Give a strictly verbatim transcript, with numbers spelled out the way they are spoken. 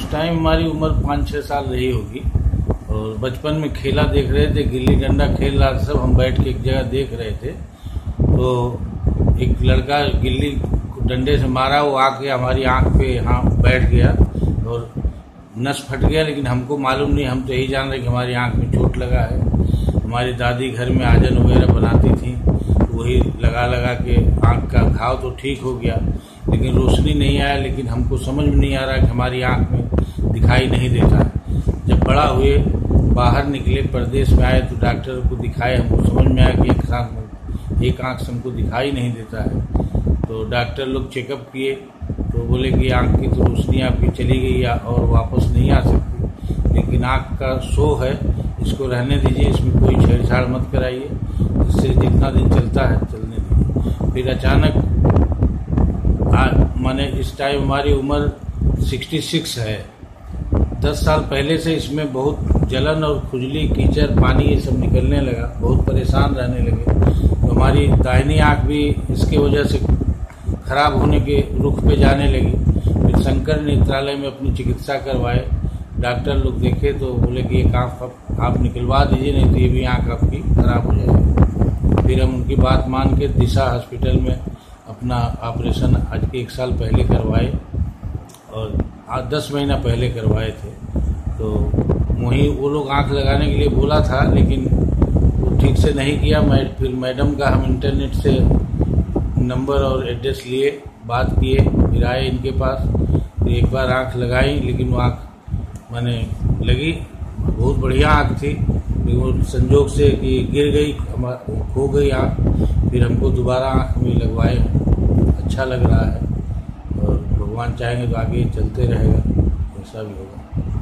उस टाइम हमारी उम्र पाँच छः साल रही होगी और बचपन में खेला देख रहे थे, गिल्ली डंडा खेल रहा था सब, हम बैठ के एक जगह देख रहे थे। तो एक लड़का गिल्ली डंडे से मारा, वो आके हमारी आंख पे यहाँ बैठ गया और नस फट गया, लेकिन हमको मालूम नहीं, हम तो यही जान रहे कि हमारी आंख में चोट लगा है। हमारी दादी घर में आजन वगैरह बनाती थी, वही लगा लगा के आंख का घाव तो ठीक हो गया, लेकिन रोशनी नहीं आया। लेकिन हमको समझ में नहीं आ रहा कि हमारी आंख में दिखाई नहीं देता। जब बड़ा हुए, बाहर निकले, परदेश में आए, तो डॉक्टर को दिखाए, हमको समझ में आया कि एक आंख एक आंख से हमको दिखाई नहीं देता है। तो डॉक्टर लोग चेकअप किए तो बोले कि आंख की तो रोशनी आपकी चली गई है और वापस नहीं आ सकती, लेकिन आंख का शो है, इसको रहने दीजिए, इसमें कोई छेड़छाड़ मत कराइए, इससे जितना दिन चलता है चलने दीजिए। फिर अचानक माने इस टाइम हमारी उम्र छियासठ है, दस साल पहले से इसमें बहुत जलन और खुजली, कीचड़, पानी ये सब निकलने लगा, बहुत परेशान रहने लगे। तो हमारी दाहिनी आंख भी इसके वजह से खराब होने के रुख पे जाने लगी। फिर शंकर नेत्रालय में अपनी चिकित्सा करवाए, डॉक्टर लोग देखे तो बोले कि एक आँख आप, आप निकलवा दीजिए, नहीं तो ये भी आँख आपकी खराब हो जाएगी। फिर हम उनकी बात मान के दिशा हॉस्पिटल में अपना ऑपरेशन आज के एक साल पहले करवाए और आज दस महीना पहले करवाए थे। तो वहीं वो लोग आँख लगाने के लिए बोला था, लेकिन वो ठीक से नहीं किया। मैं फिर मैडम का हम इंटरनेट से नंबर और एड्रेस लिए, बात किए, फिर आए इनके पास, तो एक बार आंख लगाई, लेकिन वो आँख मैंने लगी, बहुत बढ़िया आँख थी, लेकिन वो संजोग से कि गिर गई, खो गई आँख। फिर हमको दोबारा आँख में लगवाए, अच्छा लग रहा है और भगवान चाहेंगे तो आगे चलते रहेगा, ऐसा भी होगा।